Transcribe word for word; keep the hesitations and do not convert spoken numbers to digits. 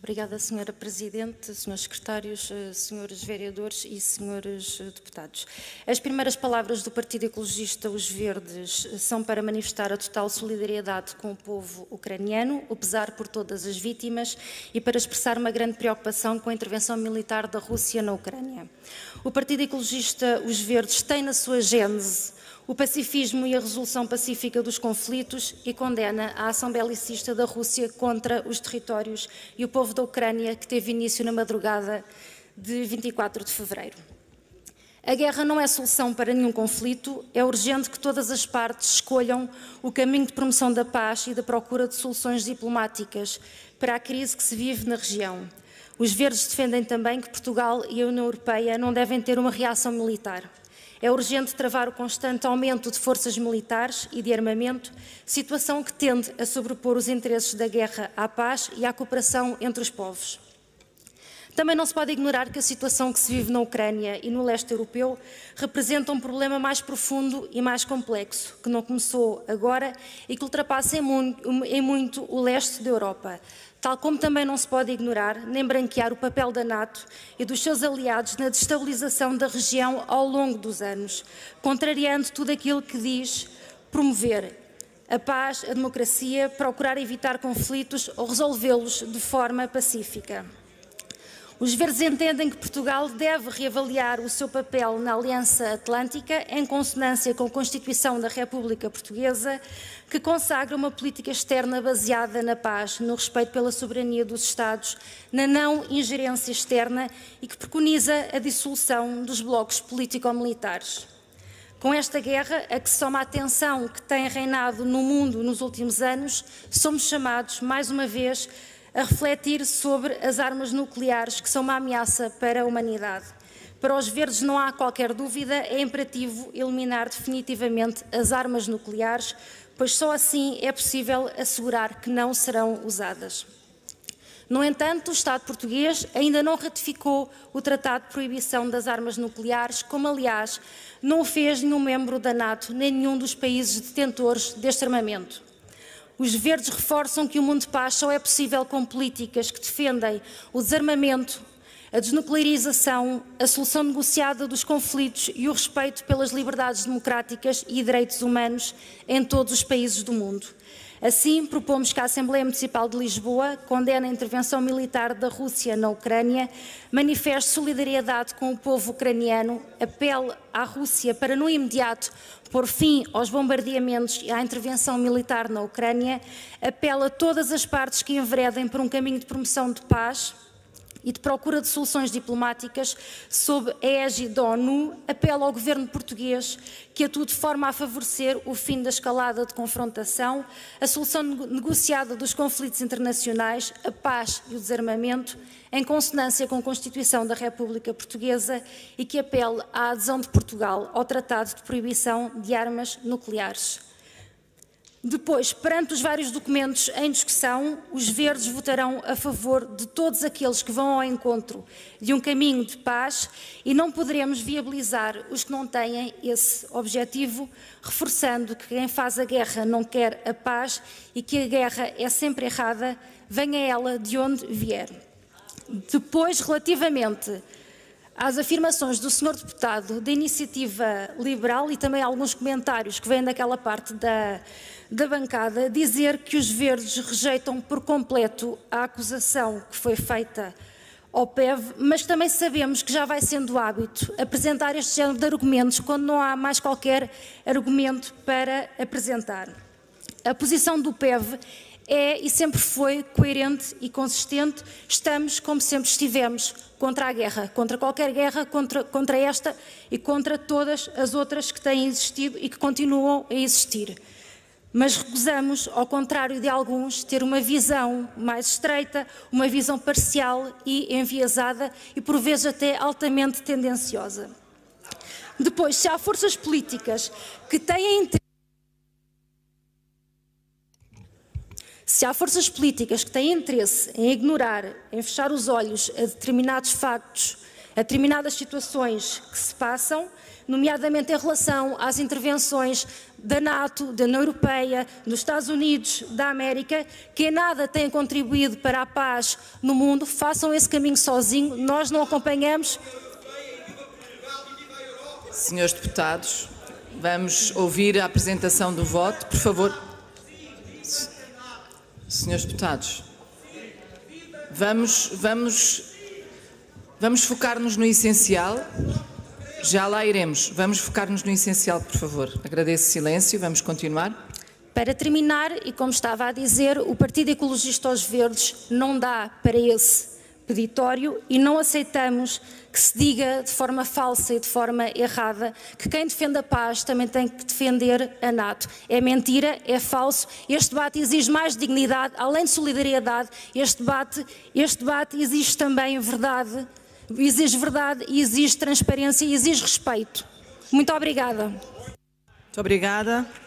Obrigada, senhora Presidente, senhores Secretários, senhores Vereadores e senhores Deputados. As primeiras palavras do Partido Ecologista Os Verdes são para manifestar a total solidariedade com o povo ucraniano, o pesar por todas as vítimas e para expressar uma grande preocupação com a intervenção militar da Rússia na Ucrânia. O Partido Ecologista Os Verdes tem na sua gênese o pacifismo e a resolução pacífica dos conflitos e condena a ação belicista da Rússia contra os territórios e o povo da Ucrânia que teve início na madrugada de vinte e quatro de fevereiro. A guerra não é solução para nenhum conflito, é urgente que todas as partes escolham o caminho de promoção da paz e da procura de soluções diplomáticas para a crise que se vive na região. Os Verdes defendem também que Portugal e a União Europeia não devem ter uma reação militar. É urgente travar o constante aumento de forças militares e de armamento, situação que tende a sobrepor os interesses da guerra à paz e à cooperação entre os povos. Também não se pode ignorar que a situação que se vive na Ucrânia e no leste europeu representa um problema mais profundo e mais complexo, que não começou agora e que ultrapassa em muito, em muito o leste da Europa. Tal como também não se pode ignorar nem branquear o papel da NATO e dos seus aliados na destabilização da região ao longo dos anos, contrariando tudo aquilo que diz promover a paz, a democracia, procurar evitar conflitos ou resolvê-los de forma pacífica. Os Verdes entendem que Portugal deve reavaliar o seu papel na Aliança Atlântica em consonância com a Constituição da República Portuguesa, que consagra uma política externa baseada na paz, no respeito pela soberania dos Estados, na não ingerência externa e que preconiza a dissolução dos blocos político-militares. Com esta guerra, a que se soma a tensão que tem reinado no mundo nos últimos anos, somos chamados, mais uma vez, a refletir sobre as armas nucleares que são uma ameaça para a humanidade. Para os Verdes não há qualquer dúvida, é imperativo eliminar definitivamente as armas nucleares, pois só assim é possível assegurar que não serão usadas. No entanto, o Estado português ainda não ratificou o Tratado de Proibição das Armas Nucleares, como aliás não o fez nenhum membro da NATO, nem nenhum dos países detentores deste armamento. Os Verdes reforçam que o mundo de paz só é possível com políticas que defendem o desarmamento, a desnuclearização, a solução negociada dos conflitos e o respeito pelas liberdades democráticas e direitos humanos em todos os países do mundo. Assim, propomos que a Assembleia Municipal de Lisboa condene a intervenção militar da Rússia na Ucrânia, manifeste solidariedade com o povo ucraniano, apele à Rússia para, no imediato, pôr fim aos bombardeamentos e à intervenção militar na Ucrânia, apela a todas as partes que enveredem por um caminho de promoção de paz e de procura de soluções diplomáticas sob a égide da ONU, apela ao governo português que atua de forma a favorecer o fim da escalada de confrontação, a solução negociada dos conflitos internacionais, a paz e o desarmamento, em consonância com a Constituição da República Portuguesa e que apele à adesão de Portugal ao Tratado de Proibição de Armas Nucleares. Depois, perante os vários documentos em discussão, os Verdes votarão a favor de todos aqueles que vão ao encontro de um caminho de paz e não poderemos viabilizar os que não têm esse objetivo, reforçando que quem faz a guerra não quer a paz e que a guerra é sempre errada, venha ela de onde vier. Depois, relativamente às afirmações do senhor Deputado da Iniciativa Liberal e também alguns comentários que vêm daquela parte da, da bancada, dizer que os Verdes rejeitam por completo a acusação que foi feita ao P E V, mas também sabemos que já vai sendo hábito apresentar este género de argumentos quando não há mais qualquer argumento para apresentar. A posição do P E V é e sempre foi coerente e consistente. Estamos, como sempre estivemos, contra a guerra, contra qualquer guerra, contra, contra esta e contra todas as outras que têm existido e que continuam a existir. Mas recusamos, ao contrário de alguns, ter uma visão mais estreita, uma visão parcial e enviesada e por vezes até altamente tendenciosa. Depois, se há forças políticas que têm interesse Se há forças políticas que têm interesse em ignorar, em fechar os olhos a determinados factos a determinadas situações que se passam, nomeadamente em relação às intervenções da NATO, da União Europeia, dos Estados Unidos, da América, que em nada têm contribuído para a paz no mundo, façam esse caminho sozinho, nós não acompanhamos. Senhores deputados, vamos ouvir a apresentação do voto, por favor. Senhores deputados, vamos, vamos, vamos focar-nos no essencial. Já lá iremos. Vamos focar-nos no essencial, por favor. Agradeço o silêncio. Vamos continuar. Para terminar, e como estava a dizer, o Partido Ecologista aos Verdes não dá para esse peditório e não aceitamos que se diga de forma falsa e de forma errada que quem defende a paz também tem que defender a NATO. É mentira, é falso. Este debate exige mais dignidade, além de solidariedade. Este debate, este debate exige também verdade. Exige verdade, exige transparência e exige respeito. Muito obrigada. Muito obrigada.